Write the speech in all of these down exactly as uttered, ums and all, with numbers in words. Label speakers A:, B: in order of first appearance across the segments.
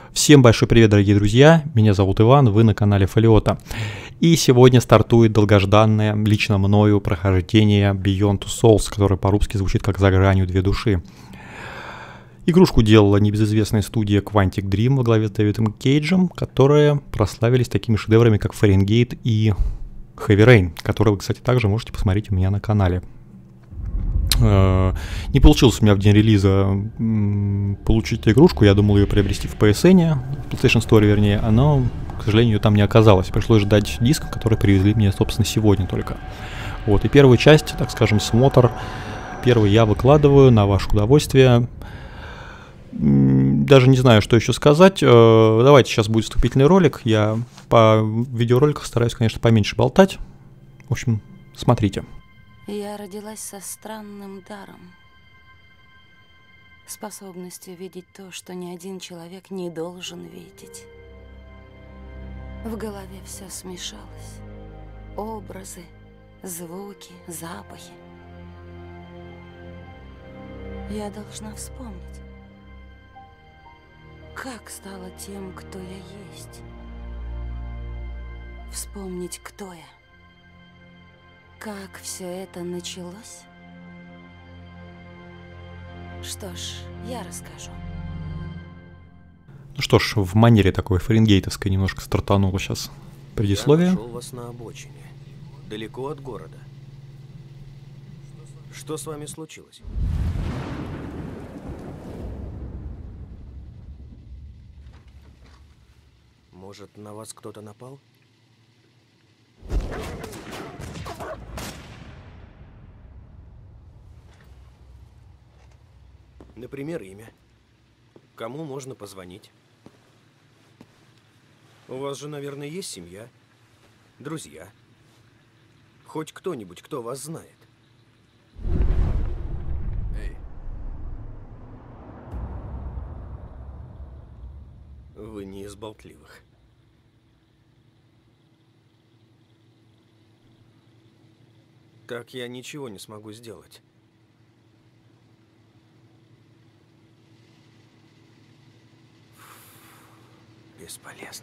A: Всем большой привет, дорогие друзья, меня зовут Иван, вы на канале Фолиота. И сегодня стартует долгожданное, лично мною, прохождение Beyond Two Souls, которое по-русски звучит как «За гранью две души». Игрушку делала небезызвестная студия Quantic Dream во главе с Дэвидом Кейджем, которые прославились такими шедеврами, как Фаренгейт и Heavy Rain, которые вы, кстати, также можете посмотреть у меня на канале. Не получилось у меня в день релиза получить эту игрушку, я думал ее приобрести в пи эс эн, в PlayStation Store вернее, но, к сожалению, ее там не оказалось. Пришлось ждать диск, который привезли мне, собственно, сегодня только. Вот, и первую часть, так скажем, смотр, первый я выкладываю на ваше удовольствие. Даже не знаю, что еще сказать. Давайте, сейчас будет вступительный ролик. Я по видеороликах стараюсь, конечно, поменьше болтать. В общем, смотрите.
B: Я родилась со странным даром, способностью видеть то, что ни один человек не должен видеть. В голове все смешалось. Образы, звуки, запахи. Я должна вспомнить, как стала тем, кто я есть. Вспомнить, кто я. Как все это началось? Что ж, я расскажу.
A: Ну что ж, в манере такой фаренгейтовской немножко стартануло сейчас предисловие.
C: Я нашел вас на обочине, далеко от города. Что с вами случилось? Может, на вас кто-то напал? Например, имя. Кому можно позвонить? У вас же, наверное, есть семья, друзья. Хоть кто-нибудь, кто вас знает. Эй. Вы не из болтливых. Так я ничего не смогу сделать. Бесполезно.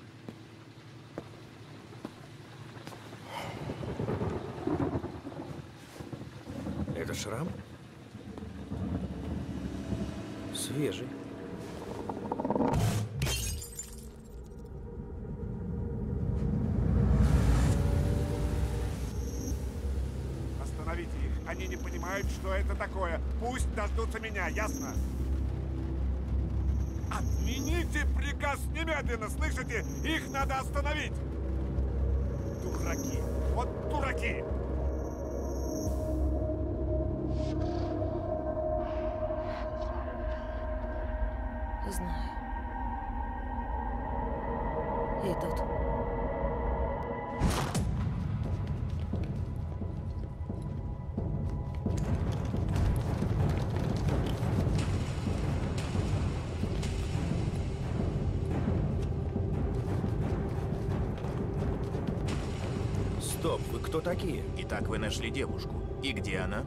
C: Это шрам? Свежий.
D: Остановите их. Они не понимают, что это такое. Пусть дождутся меня, ясно? Отмените приказ немедленно, слышите? Их надо остановить! Дураки! Вот дураки!
B: Знаю. Идут.
C: Стоп, вы кто такие?
E: Итак, вы нашли девушку. И где она?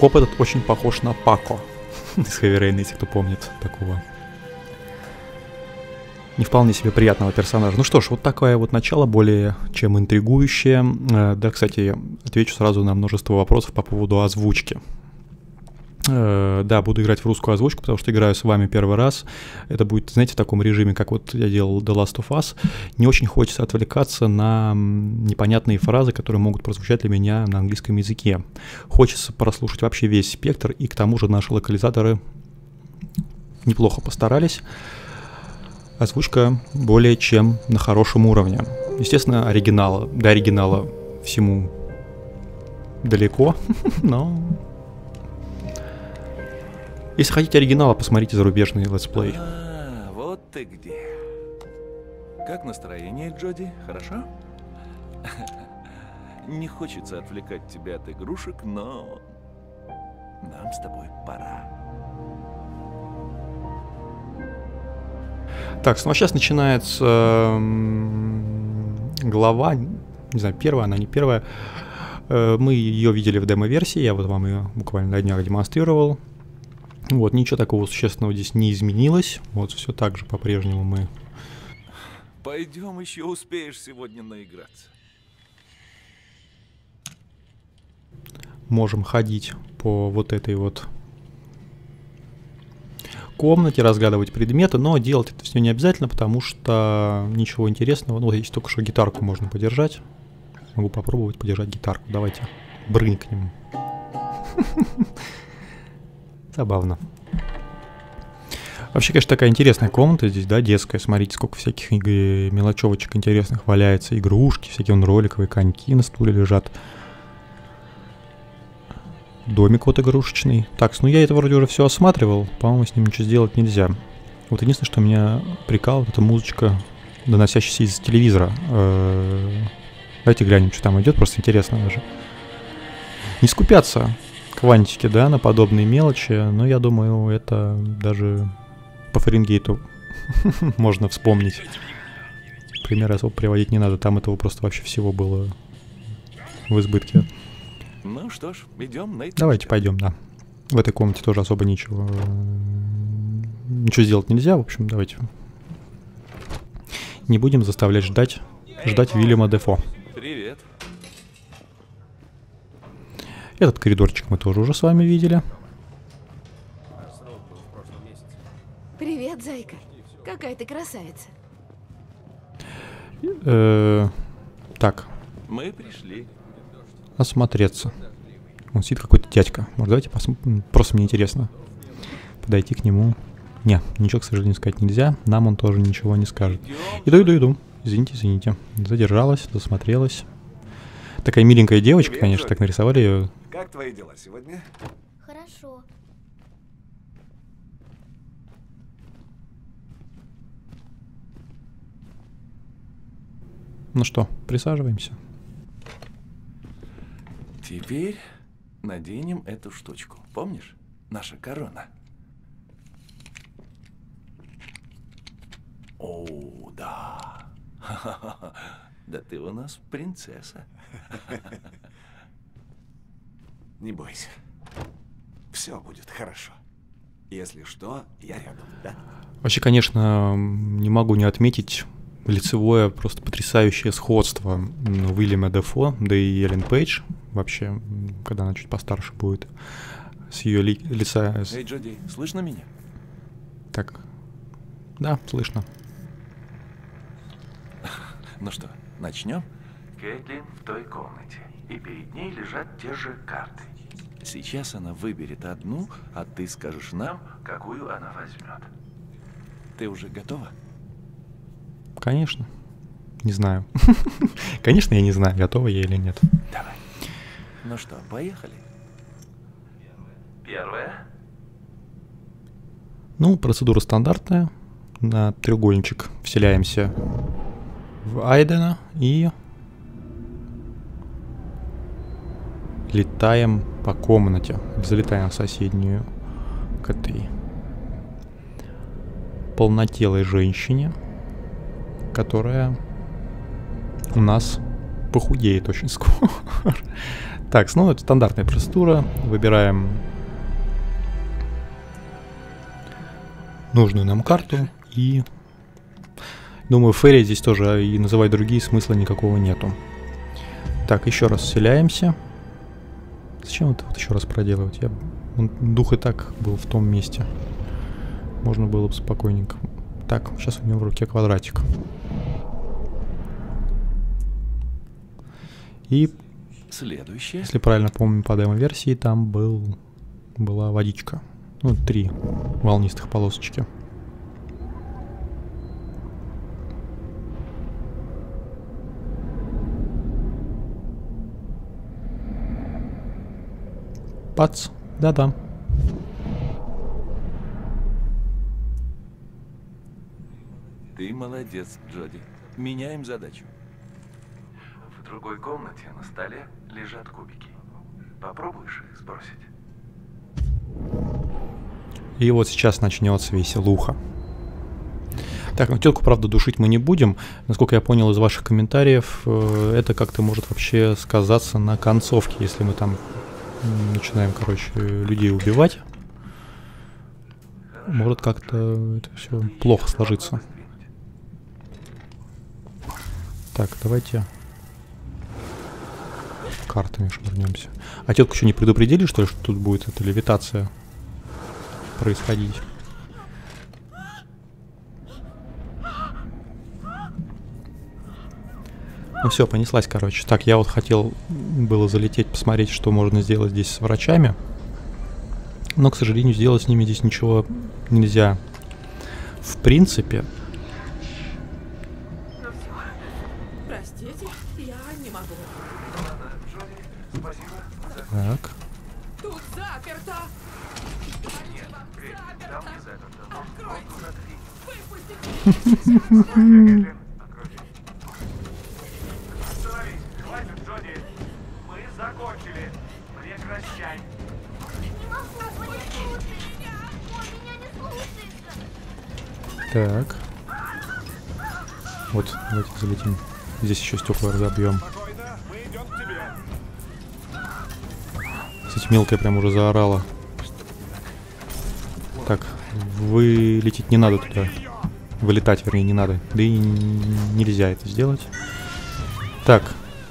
A: Коп этот очень похож на Пако из Heavy Rain, если кто помнит такого не вполне себе приятного персонажа. Ну что ж, вот такое вот начало, более чем интригующее. Да, кстати, отвечу сразу на множество вопросов по поводу озвучки. Да, буду играть в русскую озвучку, потому что играю с вами первый раз. Это будет, знаете, в таком режиме, как вот я делал The Last of Us. Не очень хочется отвлекаться на непонятные фразы, которые могут прозвучать для меня на английском языке. Хочется прослушать вообще весь спектр, и к тому же наши локализаторы неплохо постарались. Озвучка более чем на хорошем уровне. Естественно, оригинала. До оригинала всему далеко, но... Если хотите оригинала, посмотрите зарубежный летсплей.
F: А, вот ты где. Как настроение, Джоди? Хорошо? Не хочется отвлекать тебя от игрушек, но нам с тобой пора.
A: Так, ну а сейчас начинается э, глава, не знаю, первая, она не первая. Э, мы ее видели в демо-версии, я вот вам ее буквально на днях демонстрировал. Вот, ничего такого существенного здесь не изменилось. Вот, все так же по-прежнему мы...
F: Пойдем, еще успеешь сегодня наиграться.
A: Можем ходить по вот этой вот комнате, разглядывать предметы, но делать это все не обязательно, потому что ничего интересного. Ну, здесь только что гитарку можно подержать. Могу попробовать подержать гитарку. Давайте брынкнем. Забавно. Вообще, конечно, такая интересная комната здесь, да, детская. Смотрите, сколько всяких мелочевочек интересных валяется. Игрушки, всякие вон роликовые коньки на стуле лежат. Домик вот игрушечный. Так, ну я это вроде уже все осматривал. По-моему, с ним ничего сделать нельзя. Вот единственное, что меня прикалывает, это музычка, доносящаяся из телевизора. Давайте глянем, что там идет. Просто интересно даже. Не скупятся квантики, да, на подобные мелочи. Но я думаю, это даже по Фаренгейту можно вспомнить. Примеры особо приводить не надо. Там этого просто вообще всего было в избытке.
F: Ну что ж, идем на это.
A: Давайте пойдем, да. В этой комнате тоже особо ничего ничего сделать нельзя. В общем, давайте не будем заставлять ждать ждать Вильяма Дефо.
F: Привет.
A: Этот коридорчик мы тоже уже с вами видели.
G: Привет, зайка. Какая ты красавица.
A: Э-э- так.
F: Мы пришли.
A: Осмотреться. Он сидит какой-то дядька. Может, давайте посмотрим. Просто мне интересно подойти к нему. Не, ничего, к сожалению, сказать нельзя. Нам он тоже ничего не скажет. Иду, иду, иду. Извините, извините. Задержалась, засмотрелась. Такая миленькая девочка,
D: Привет,
A: конечно,
D: Джоди.
A: так нарисовали ее.
D: Как твои дела сегодня?
G: Хорошо.
A: Ну что, присаживаемся.
F: Теперь наденем эту штучку. Помнишь? Наша корона. О, да. Да ты у нас принцесса.
D: Не бойся. Все будет хорошо. Если что, я рядом, да?
A: Вообще, конечно, не могу не отметить лицевое просто потрясающее сходство Уильяма Дефо, да и Эллен Пейдж. Вообще, когда она чуть постарше будет, с ее ли лица...
F: Эй, Джоди, слышно меня?
A: Так, да, слышно.
F: Ну что, начнем? Кэтлин в той комнате, и перед ней лежат те же карты. Сейчас она выберет одну, а ты скажешь нам, какую она возьмет. Ты уже готова?
A: Конечно. Не знаю. Конечно, я не знаю, готова я или нет.
F: Давай. Ну что, поехали? Первое.
A: Ну, процедура стандартная. На треугольничек вселяемся в Айдена и летаем по комнате. Залетаем в соседнюю к этой полнотелой женщине, которая у нас похудеет очень скоро. Так, ну это стандартная процедура. Выбираем нужную нам карту и... Думаю, Ферри здесь тоже и называть другие смысла никакого нету. Так, еще раз вселяемся. Зачем это вот еще раз проделывать? Я... Дух и так был в том месте. Можно было бы спокойненько. Так, сейчас у него в руке квадратик. И...
F: Следующее.
A: Если правильно помню, по демо-версии там был... была водичка. Ну, три волнистых полосочки. Пац. Да-да.
F: Ты молодец, Джоди. Меняем задачу. В другой комнате на столе лежат кубики. Попробуешь их сбросить?
A: И вот сейчас начнется веселуха. Так, ну тетку, правда, душить мы не будем. Насколько я понял из ваших комментариев, это как-то может вообще сказаться на концовке, если мы там начинаем, короче, людей убивать. Может как-то это все плохо сложиться. Так, давайте картами швырнемся. А тетку еще не предупредили, что ли, что тут будет эта левитация происходить? Ну все, понеслась, короче. Так, я вот хотел было залететь, посмотреть, что можно сделать здесь с врачами. Но, к сожалению, сделать с ними здесь ничего нельзя. В принципе...
H: Ну все. Простите, я не могу.
A: Так.
H: Тут заперто. Заперто. Откройте. Выпустите.
I: Закончили. Прекращай.
G: Не могу, вы не слушаете меня. Он меня не слушается.
A: Так. Вот, давайте залетим. Здесь еще стекла разобьем.
I: Спокойно, мы идем к тебе.
A: Кстати, мелкая прям уже заорала. Так, вылететь не надо туда. Вылетать, вернее, не надо. Да и нельзя это сделать. Так.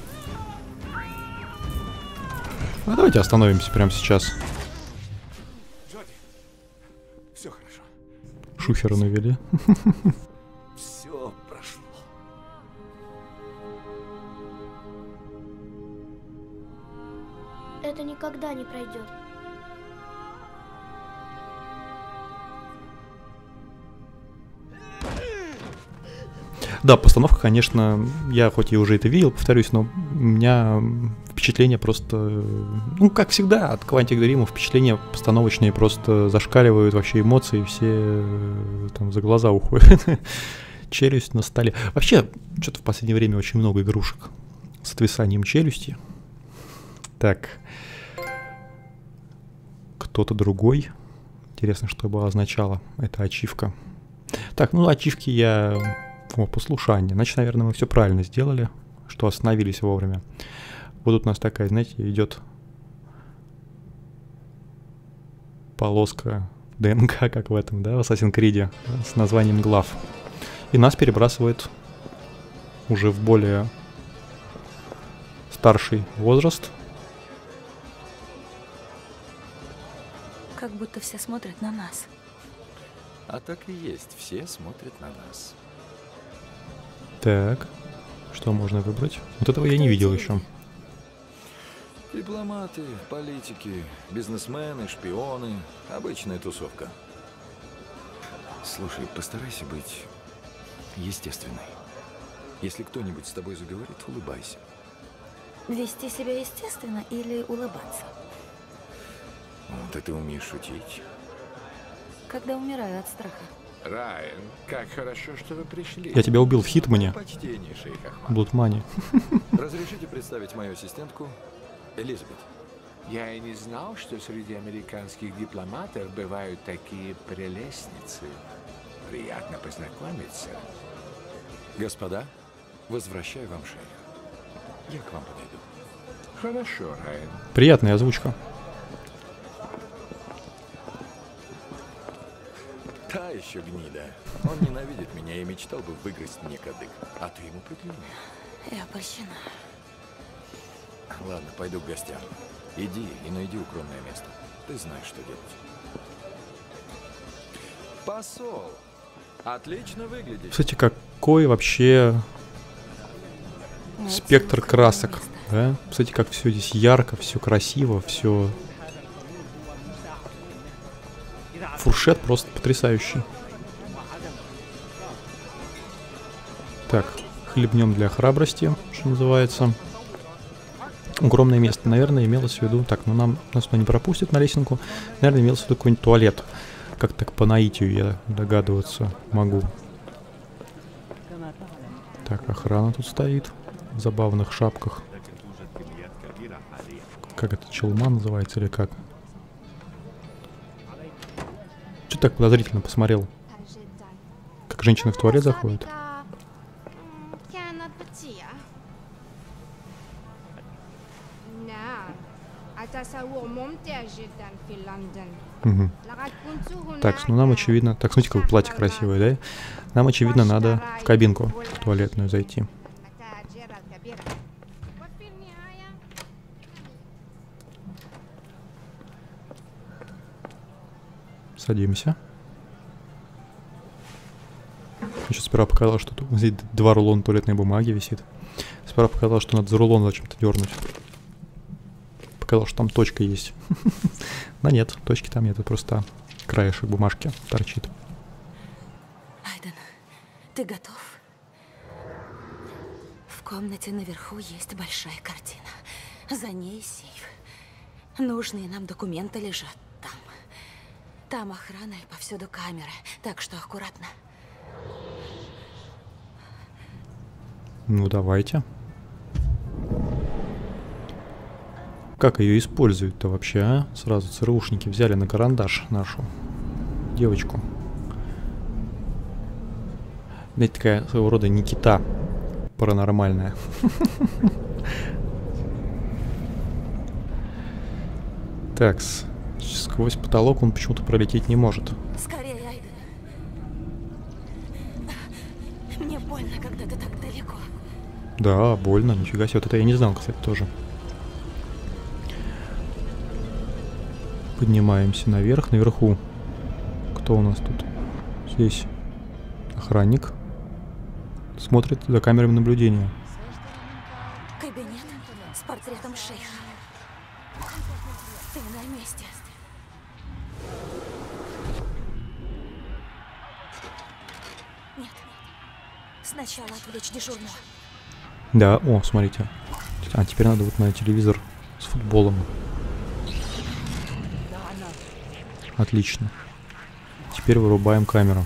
A: А давайте остановимся прямо сейчас.
D: Джоди, все хорошо.
A: Шухера навели.
D: Все прошло.
G: Это никогда не пройдет.
A: Да, постановка, конечно, я хоть и уже это видел, повторюсь, но у меня впечатление просто, ну, как всегда, от Quantic Dream впечатления постановочные просто зашкаливают, вообще эмоции все там за глаза уходят. Челюсть на столе. Вообще, что-то в последнее время очень много игрушек с отвисанием челюсти. Так. Кто-то другой. Интересно, что бы означало эта ачивка. Так, ну, ачивки я... О, послушание. Значит, наверное, мы все правильно сделали, что остановились вовремя. Вот тут у нас такая, знаете, идет полоска ДНК, как в этом, да, в Assassin's Creed, с названием глав. И нас перебрасывает уже в более старший возраст.
B: Как будто все смотрят на нас.
F: А так и есть, все смотрят на нас.
A: Так, что можно выбрать? Вот этого я не видел еще.
F: Дипломаты, политики, бизнесмены, шпионы. Обычная тусовка. Слушай, постарайся быть естественной. Если кто-нибудь с тобой заговорит, улыбайся.
B: Вести себя естественно или улыбаться?
F: Вот ты умеешь шутить.
B: Когда умираю от страха.
I: Райан, как хорошо, что вы пришли.
A: Я тебя убил в Хитмане.
F: Почтение, шейх Ахмад.
A: Блудмане.
F: Разрешите представить мою ассистентку Элизабет.
I: Я и не знал, что среди американских дипломатов бывают такие прелестницы. Приятно познакомиться.
F: Господа, возвращаю вам шейх.
I: Я к вам подойду. Хорошо, Райан.
A: Приятная озвучка.
J: Та еще гнида. Он ненавидит меня и мечтал бы выгрызть мне кадык. А ты ему приклюнул.
B: Я польщена.
J: Ладно, пойду к гостям. Иди и найди укромное место. Ты знаешь, что делать. Посол. Отлично выглядишь.
A: Кстати, какой вообще
B: Найти
A: спектр
B: укромное
A: красок.
B: место.
A: Да? Кстати, как все здесь ярко, все красиво, все. Фуршет просто потрясающий. Так, хлебнем для храбрости, что называется. Укромное место, наверное, имелось в виду. Так, ну нам нас туда не пропустят на лесенку. Наверное, имелось в виду какой-нибудь туалет. Как так по наитию я догадываться могу. Так, охрана тут стоит. В забавных шапках. Как это, челма называется или как? Че так подозрительно посмотрел? Как женщины в туалет заходят? Угу. Так, ну нам очевидно... Так, смотрите, какое платье красивое, да? Нам очевидно надо в кабинку в туалетную зайти. Садимся. Сейчас сперва показалось, что тут здесь два рулона туалетной бумаги висит. Сперва показалось, что надо за рулон зачем-то дернуть. Показалось, что там точка есть. Но нет, точки там нет, это просто краешек бумажки торчит.
B: Айден, ты готов? В комнате наверху есть большая картина. За ней сейф. Нужные нам документы лежат там. Там охрана и повсюду камеры, так что аккуратно.
A: Ну, давайте. Как ее используют-то вообще, а? Сразу ЦРУшники взяли на карандаш нашу девочку. Знаете, такая своего рода Никита паранормальная. Так, сквозь потолок он почему-то пролететь не может.
B: Скорее, Айден. Мне больно, когда ты так далеко.
A: Да, больно, нифига себе. Вот это я не знал, кстати, тоже. Поднимаемся наверх. Наверху кто у нас тут? Здесь охранник. Смотрит за камерами наблюдения.
B: Кабинет с портретом шейха. Ты на месте. Нет. Сначала отвлечь дежурного.
A: Да, о, смотрите. А теперь надо вот на телевизор с футболом. Отлично. Теперь вырубаем камеру.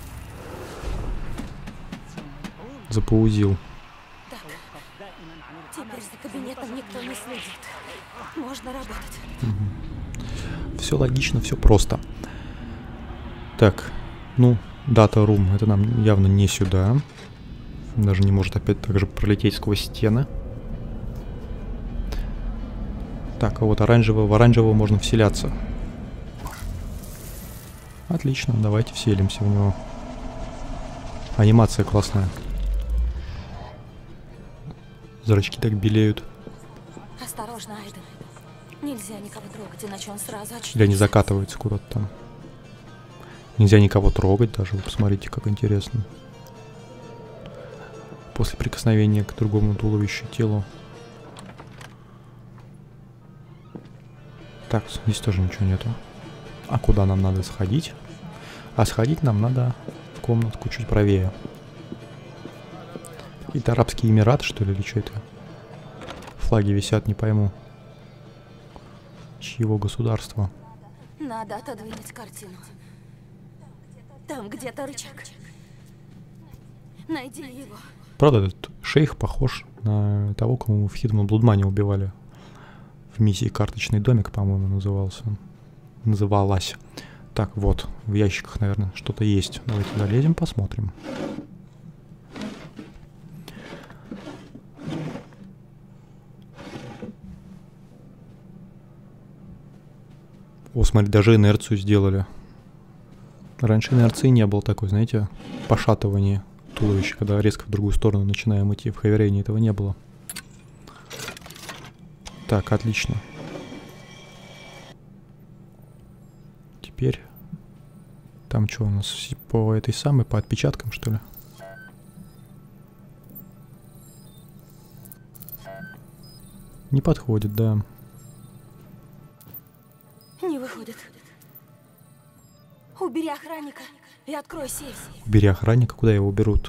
A: Запаузил.
B: Так. Теперь за кабинетом никто не следит. Можно работать.
A: Угу. Все логично, все просто. Так, ну, Data Room, это нам явно не сюда. Даже не может опять так же пролететь сквозь стены. Так, а вот оранжевого, в оранжевого можно вселяться. Отлично, давайте вселимся в него. Анимация классная. Зрачки так белеют.
B: Осторожно, Айден. Нельзя никого трогать, иначе он сразу очнется.
A: Или они закатываются куда-то там. Нельзя никого трогать даже. Вы посмотрите, как интересно. После прикосновения к другому туловищу, телу. Так, здесь тоже ничего нету. А куда нам надо сходить? А сходить нам надо в комнатку чуть правее. Какие-то Арабские Эмираты, что ли, или что это? Флаги висят, не пойму. Чьего государства?
B: Надо отодвинуть картину. Там где-то рычаг. Найди его.
A: Правда, этот шейх похож на того, кого мы в Hidden Blood Money убивали. В миссии «Карточный домик», по-моему, назывался. Называлась. Так, вот, в ящиках, наверное, что-то есть. Давайте залезем, посмотрим. О, смотри, даже инерцию сделали. Раньше инерции не было такой, знаете, пошатывания туловища, когда резко в другую сторону начинаем идти. В Хэви-Рейне этого не было. Так, отлично. Теперь... Там что у нас? По этой самой, по отпечаткам, что ли? Не подходит, да.
B: Не выходит. Убери охранника и открой сейф.
A: Убери охранника, куда его уберут?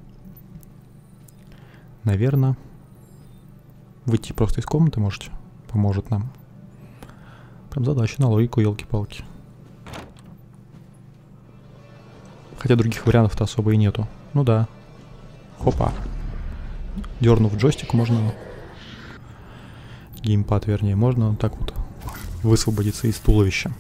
A: Наверное, выйти просто из комнаты можете? Поможет нам. Прям задача на логику, елки-палки. Хотя других вариантов-то особо и нету. Ну да. Хопа. Дернув джойстик, можно... Геймпад, вернее, можно вот так вот высвободиться из туловища.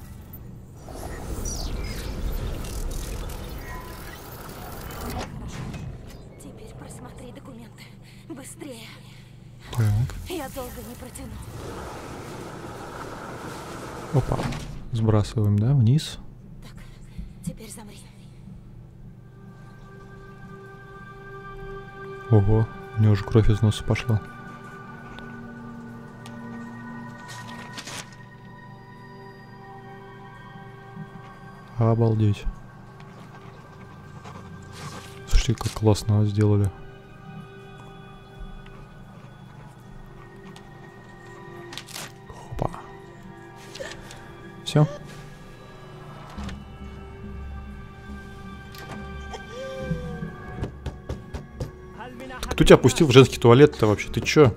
B: Теперь просмотри документы. Быстрее.
A: Так.
B: Я долго не протяну.
A: Опа. Сбрасываем, да, вниз.
B: Так, теперь замри.
A: Ого, у него уже кровь из носа пошла. Обалдеть. Слушайте, как классно сделали. Опа. Все. Кто тебя пустил в женский туалет-то вообще? Ты чё?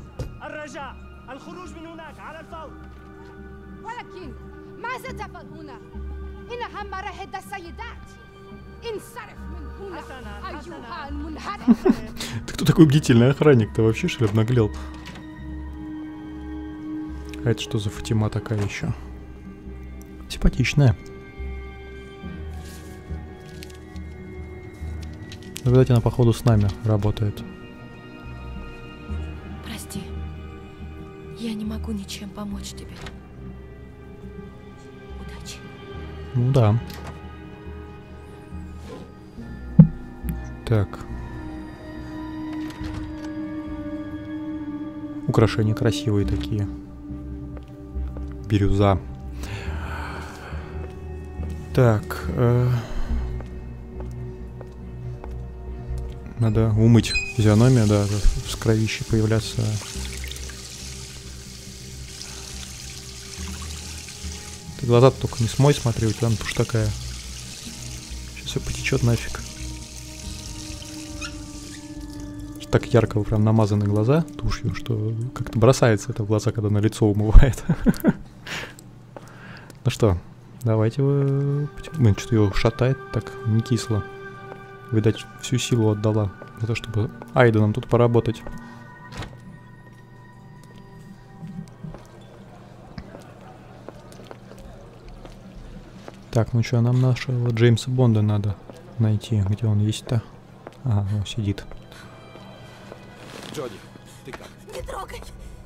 A: Ты кто такой бдительный охранник-то вообще, что ли, обнаглел? А это что за Фатима такая еще? Симпатичная. Видать, она походу с нами работает.
K: Прости, я не могу ничем помочь тебе. Удачи.
A: Ну да. Так. Украшения красивые такие. Бирюза. Так. Э Надо умыть физиономию, да, с кровищей появляться. Ты глаза-то только не смой, смотри, у тебя тушь такая. Сейчас все потечет нафиг. Так ярко прям намазаны глаза тушью, что как-то бросается это в глаза, когда на лицо умывает. Ну что, давайте вы... Блин, что-то его шатает так, не кисло. Видать, всю силу отдала за то, чтобы Айденом тут поработать. Так, ну что, нам нашего Джеймса Бонда надо найти. Где он есть-то? Ага, он сидит.
J: Джоди, ты как?
B: Не трогай!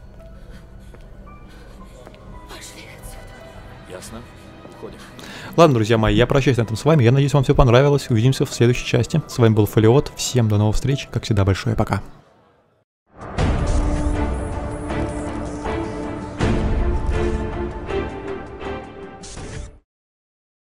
B: Пошли отсюда.
J: Ясно. Уходим.
A: Ладно, друзья мои, я прощаюсь на этом с вами. Я надеюсь, вам все понравилось. Увидимся в следующей части. С вами был Фолиот. Всем до новых встреч. Как всегда, большое пока.